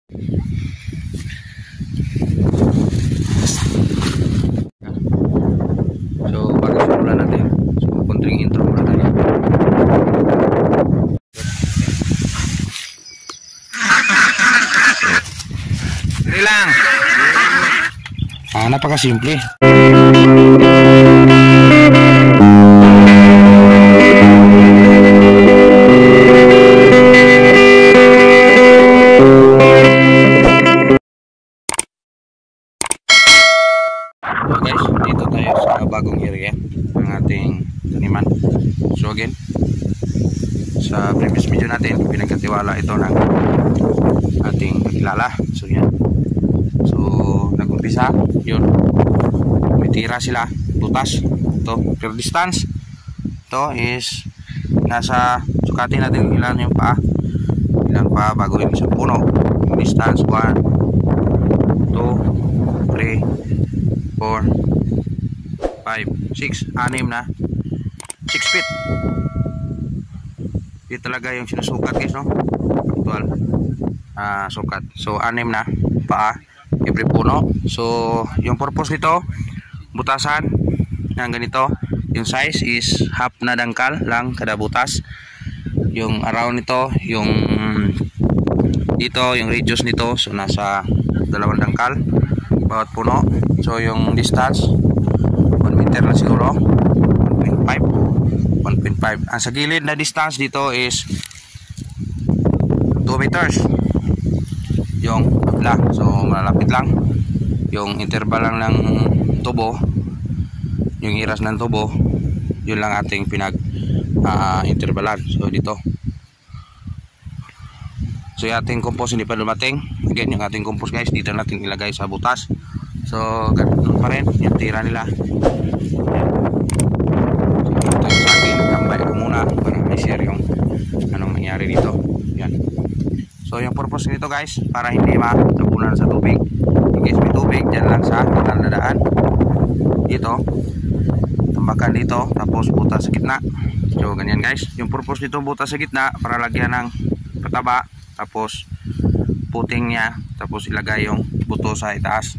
So bago simulan natin, so konting intro muna tayo. Dali lang. Napakasimple. So guys, dito tayo sa bagong area ng ating taniman. So again, sa previous video natin, pinagkatiwala ito ng ating kakilala. So yan. So nag-umpisa, yun. May tira sila, butas. Ito, per distance. Ito is nasa, sukatin natin ilan yung paa. Ilan pa bago yung isang puno. Distance 1, 2, 3, 4, 5, 6, 6 na 6 feet. Ito talaga yung sinusukat guys, no? Actual sukat. So 6 na paa every puno. So yung purpose nito, butasan ng ganito. Yung size is half na dangkal lang kada butas. Yung around nito, yung dito, yung radius nito, so nasa 2 dangkal bawat puno. So yung distance 1 meter na siguro, 1.5. Ang sa gilid na distance dito is 2 meters yung tabla. So malapit lang yung interval lang ng tubo, yung iras ng tubo, yun lang ating pinag intervalan. So dito, so yung ating compost hindi pa dumating. Again, yung ating compost guys, dito natin ilagay sa butas. So ganun pa rin yung tira nila. So ito yung sa akin, tambay ko muna para may share yung anong nangyari dito. Yan. So yung purpose nito guys, para hindi matabunan sa tubig. In case may tubig, dyan lang sa dadaan. Dito, tambakan dito, tapos butas sa gitna. So ganyan guys, yung purpose nito butas sa gitna para lagyan ng pataba, tapos puting niya, tapos ilagay yung buto sa itaas.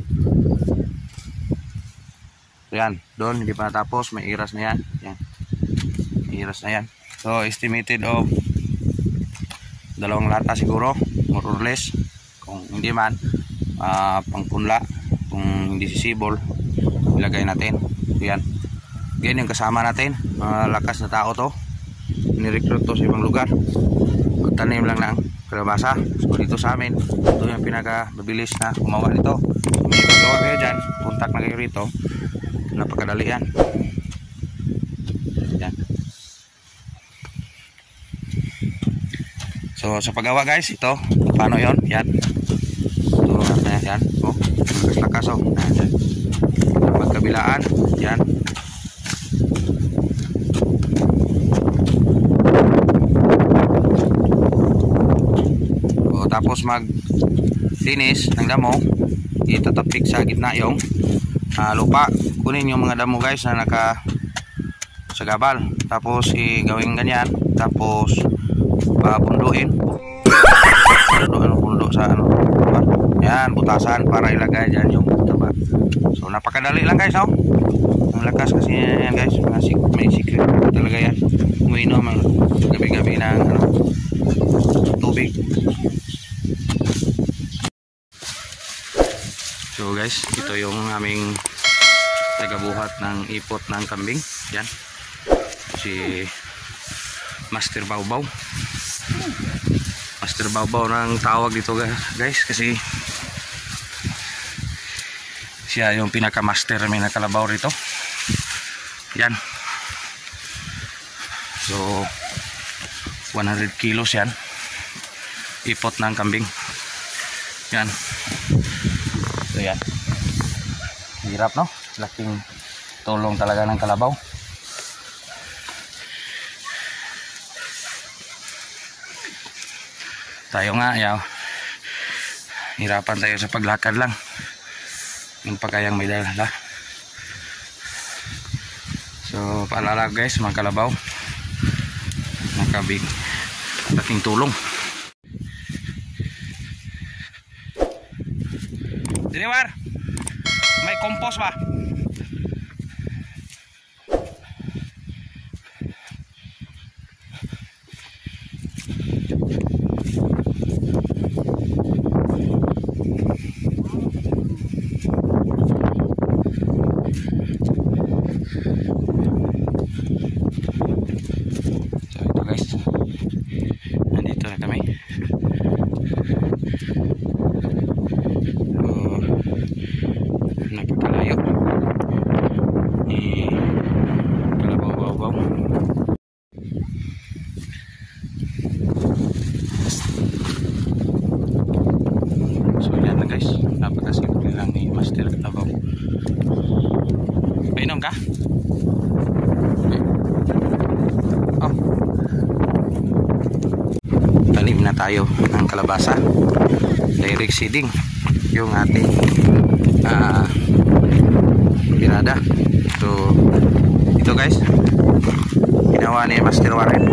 So yan, doon hindi pa natapos, may iras na yan. Yan, may iras na yan. So estimated of 2 lata siguro, more or less. Kung hindi man, pangpunla, kung hindi sisibol, ilagay natin. So yan, ganyan yung kasama natin, malakas na tao to, nirecruit to sa ibang lugar, magtanim lang ng kalabasa. So dito sa amin, ito yung pinaka mabilis na gumawa nito. Kung may paggawa kayo dyan, contact na kayo rito, napakadali yan. Yan. So sa paggawa guys, ito paano yon? Yan, ito yan, oh, lakas oh, yan. Magkabilaan, yan. So tapos mag finish ng damo, itatapik sa gitna yung lupa. Kunin yung mga damo guys na naka sa gabal, tapos gawing ganyan, tapos punduin pundo sa ano, yan, butasan para ilagay dyan yung taba. So napakadali lang guys, oh. Ang lakas kasi yan guys, may secret talaga yan. Uminom ang gabi-gabi ng ano, tubig. So guys, ito yung aming tagabuhat ng ipot ng kambing. Yan, si Master Bawbaw. Master Bawbaw ng tawag dito guys, kasi siya yung pinaka-master may nakalabaw rito. Yan. So 100 kilos yan, ipot ng kambing. Yan. So yan, hirap no, laking tulong talaga ng kalabaw. Tayo nga, yaw, hirapan tayo sa paglakad lang, yung pagkayang may dala. So paalala guys, mga kalabaw, nakabig, laking tulong. Diniwar. May compost ba? Napakalayo ni Kalabaw-Baw. So yan na guys, napakasimple lang ni Master Kalabaw. Painom ka? Oh. Tanim na tayo ng kalabasa, direct seeding yung ating pirada. So ito guys, ginawa ni Master Warren.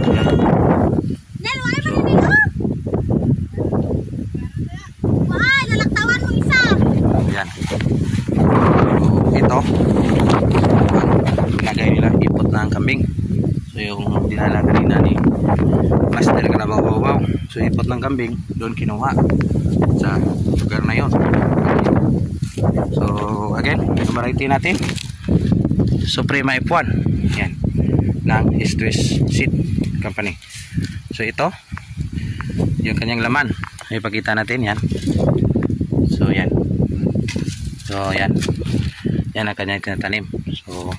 Nalaktawan mo isa. Yan. So ito ang lagay nila, ipot na ang kambing. So yung dinala kanina ni Master Kalabaw-Baw, so ipot ng kambing doon kinuha sa lugar na yon. So again, yung variety natin Suprema F1 yan, ng Stress Seed Company. So ito yung kanyang laman, ipakita natin yan. So yan, so yan ang kanyang tinatanim. So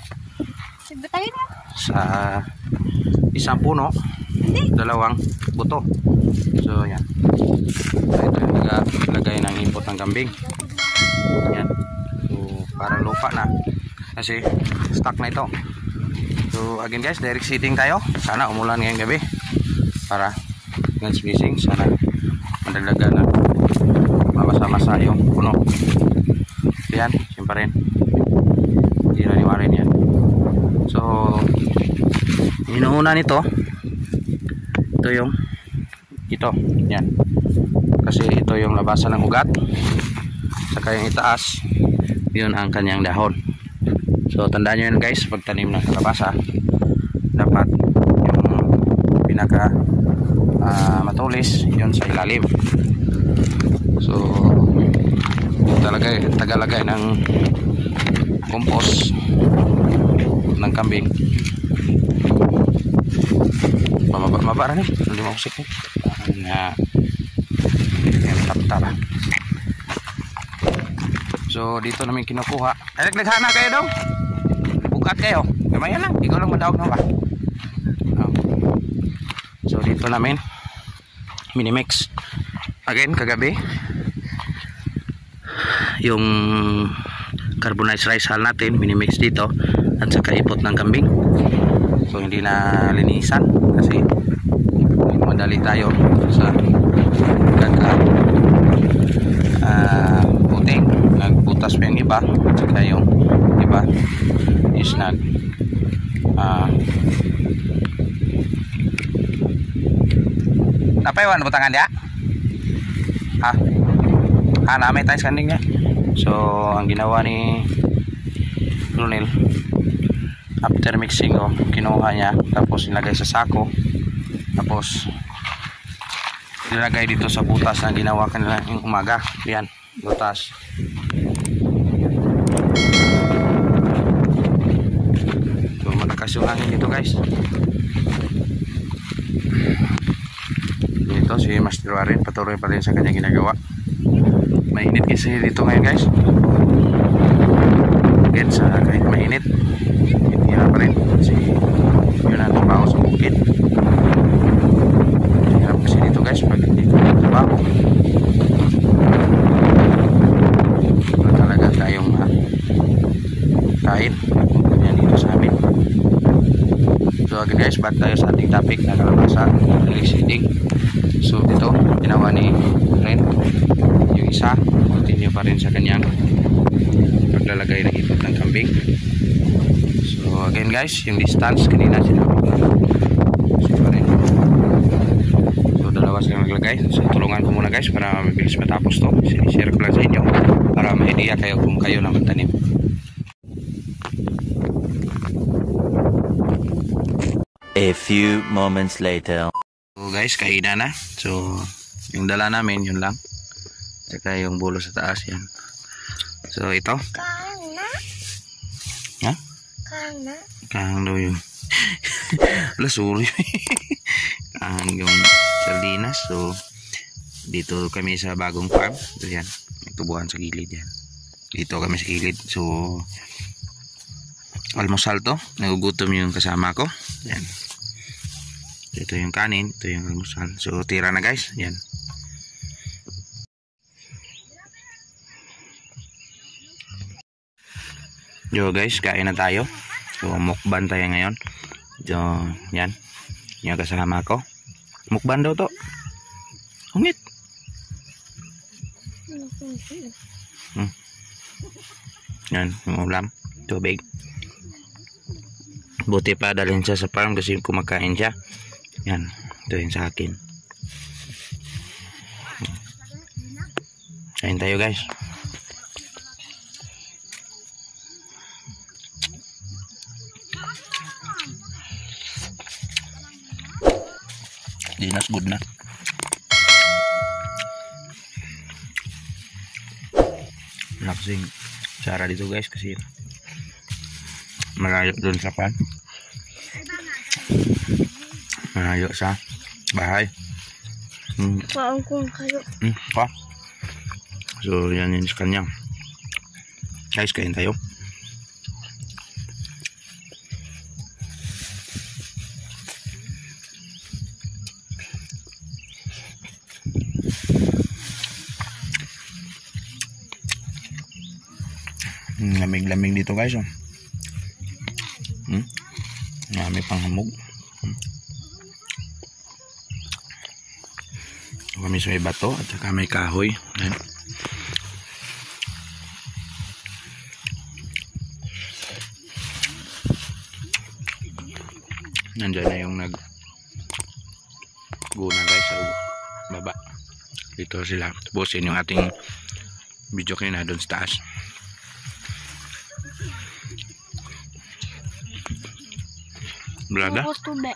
sa isang puno, dalawang buto. So yan, so ito yung lagay ng input ng kambing yan. So parang lupa na kasi stock na ito. So again guys, direct seeding tayo. Sana umulan ngayong gabi para ng spacing, sana madagdagan na mabasa-masa yung puno. So yan, siyempre rin hindi na niwarin yan. So inuuna nito, ito yung ito yan, kasi ito yung labasan ng ugat, saka yung itaas yun ang kanyang dahon. So tandaan nyo yun guys, pagtanim ng kalabasa dapat yung pinaka matulis yun sa ilalim. So tagalagay ng compost ng kambing. Mababa rin hindi mo kusik na tap-tap. So dito namin kinukuha. Ay naghana kayo daw, bukat kayo, gamayan lang, ikaw lang madawag na ba. So dito namin minimix again kagabi yung carbonized rice hull natin, minimix dito at saka ipot ng kambing. So hindi na linisan kasi madali tayo sa puting, nagbutas pa yung iba at saka yung iba is napaiwan na butangan dia namin tayo skanding niya. So ang ginawa ni Colonel, after mixing kinuha niya, tapos nilagay sa sako, tapos nilagay dito sa butas na ginawa kanila yung umaga. Yan, butas. So malakas yung hangin dito guys. Dito si Master Warren patuloy pa rin sa kanyang ginagawa. Mainit kasi dito ngayon guys. Again, sa kahit mainit, hindi pa rin kasi yun ang trabaho sa bukid. Hirap kasi dito guys pag hindi ko trabaho. Wala talaga tayong kain yan dito sa amin. So again guys, back tayo sa ating topic na kalabasa, direct seeding. So dito ginawa ni Ren yung isa, continue pa rin sa kanyang paglalagay ng ipot ng kambing. So again guys, yung distance kanina sinabi ko na so dalawa silang naglagay. So tulungan ko muna guys para mabilis matapos to. Sinishare ko lang sa inyo para may idea kayo kung kayo na magtanim. A few moments later. So guys, kainan na. So yung dala namin yun lang. Saka yung bulo sa taas yan. So ito. Kana. Ha? Kana. Kahang daw yung lasuri. Kahang yung sardinas. So dito kami sa bagong farm. So yan. May tubuhan sa gilid yan. Dito kami sa gilid. So almusal to. Nagugutom yung kasama ko. Yan. Ito yung kanin. Ito yung almusal. So tira na guys. Yan. Yo guys, kain na tayo. So mukbang tayo ngayon. So yan. Yung kasama ko. Mukbang daw to. Hungit. Yan, yung ulam. Tubig. Buti pa dalhin siya sa farm kasi kumakain siya. Yan, ito yung sa akin. Kain tayo guys. Dinas good na. Wala kasing sara dito guys kasi malayo dun sa pan. Malayo sa bahay. Paong kung kayo. Pa. So yan yun sa kanya. Guys, kain tayo. Lamig-lamig dito guys. Oh. May panghamog. Kami sa may bato at saka may kahoy. Ayan. Nandiyan na yung nag guna guys sa baba. Dito sila. Tapusin yung ating video kayo na doon sa taas. Blaga?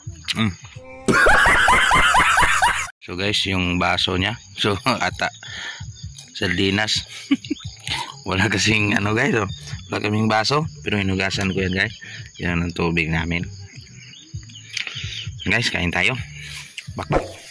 So guys, yung baso niya. So ata sardinas. Wala kasing ano guys, oh. Wala kaming baso, pero hinugasan ko yan guys. Yan ang tubig namin. Guys, kain tayo. Bakbak.